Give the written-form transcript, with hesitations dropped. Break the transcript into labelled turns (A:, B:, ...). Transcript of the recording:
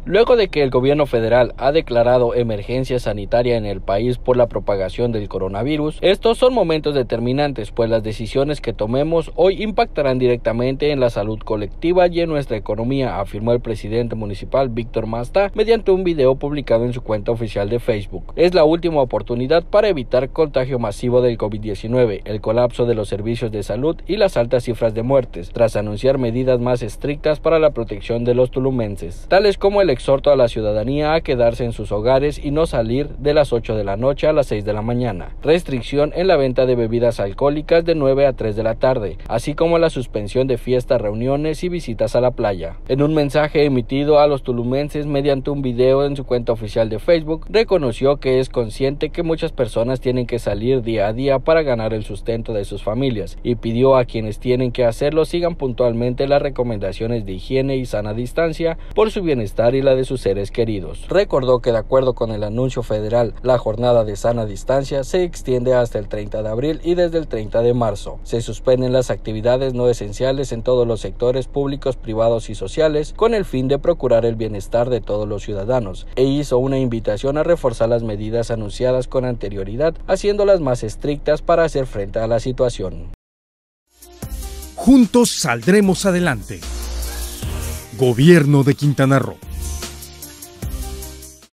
A: Luego de que el gobierno federal ha declarado emergencia sanitaria en el país por la propagación del coronavirus, estos son momentos determinantes, pues las decisiones que tomemos hoy impactarán directamente en la salud colectiva y en nuestra economía, afirmó el presidente municipal Víctor Masta mediante un video publicado en su cuenta oficial de Facebook. Es la última oportunidad para evitar contagio masivo del COVID-19, el colapso de los servicios de salud y las altas cifras de muertes, tras anunciar medidas más estrictas para la protección de los tulumenses, tales como el exhorto a la ciudadanía a quedarse en sus hogares y no salir de las 8 de la noche a las 6 de la mañana, restricción en la venta de bebidas alcohólicas de 9 a 3 de la tarde, así como la suspensión de fiestas, reuniones y visitas a la playa. En un mensaje emitido a los tulumenses mediante un video en su cuenta oficial de Facebook, reconoció que es consciente que muchas personas tienen que salir día a día para ganar el sustento de sus familias y pidió a quienes tienen que hacerlo sigan puntualmente las recomendaciones de higiene y sana distancia por su bienestar y la de sus seres queridos. Recordó que de acuerdo con el anuncio federal, la jornada de sana distancia se extiende hasta el 30 de abril y desde el 30 de marzo. Se suspenden las actividades no esenciales en todos los sectores públicos, privados y sociales con el fin de procurar el bienestar de todos los ciudadanos e hizo una invitación a reforzar las medidas anunciadas con anterioridad, haciéndolas más estrictas para hacer frente a la situación.
B: Juntos saldremos adelante. Gobierno de Quintana Roo.